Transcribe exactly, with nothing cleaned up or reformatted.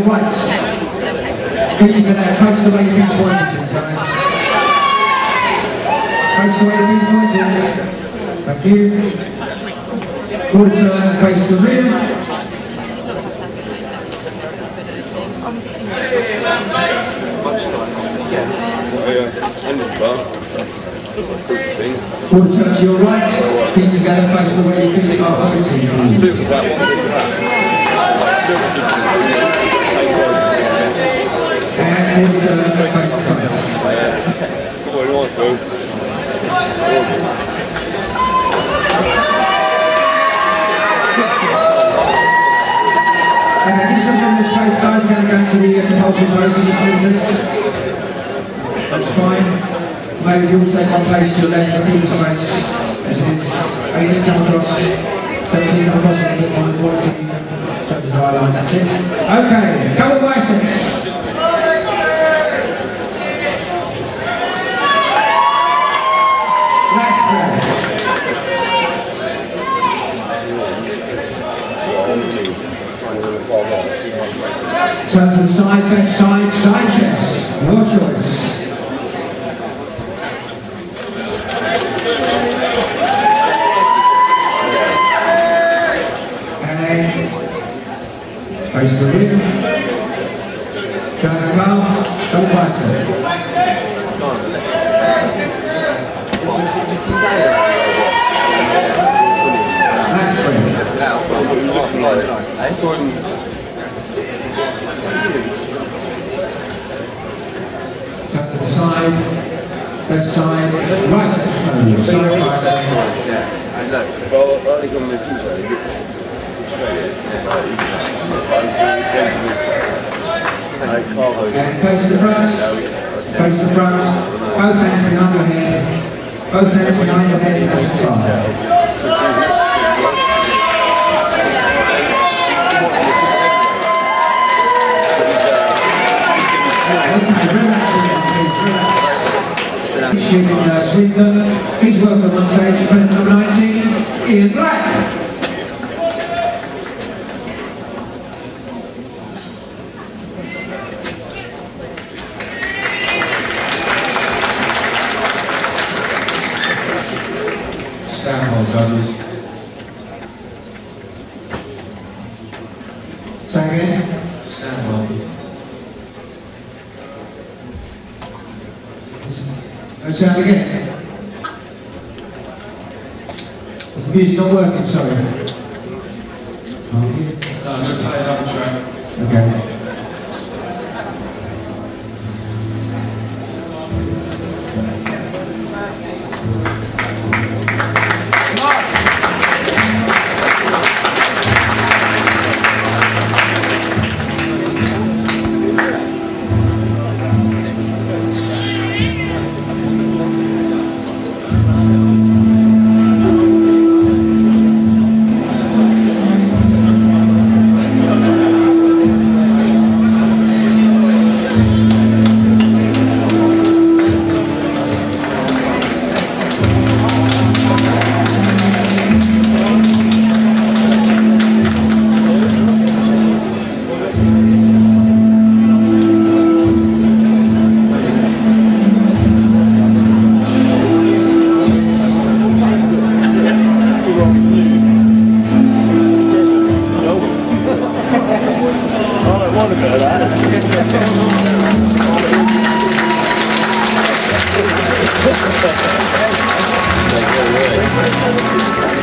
right. Feet together, face the way your feet pointed, please, guys. Face the way your feet pointed. Thank you. Quarter turn, face the rear. Quarter turn to your right, feet together, face the way your feet are pointing. And quarter turn, face the front. Okay, give something in this place, guys. We're going to go into the uh, compulsory poses just a little bit. That's fine. Maybe you will take one place to your left, but keep the space as it is. eighteen come across, seventeen come across, and a bit more quality. Judges eye line, that's it. Okay, double biceps. Last spread. Turn to the side, best side, side chest. Your choice. Face the rear. Turn the car. Double bicep. Nice spring. Turn to the side. Left side. Bicep pose. Side bicep. And face the front, face the front, both hands behind your head, both hands behind your head and that's the car. Okay, relax again, please, relax. He's shooting uh, Sweden, he's welcome on stage, friends number nineteen, Ian Black. Stand hold, judges. Say again. Stand hold. Let's sound again. Is the music not working, sorry? No, I'm going to play another track. Okay. Thank you.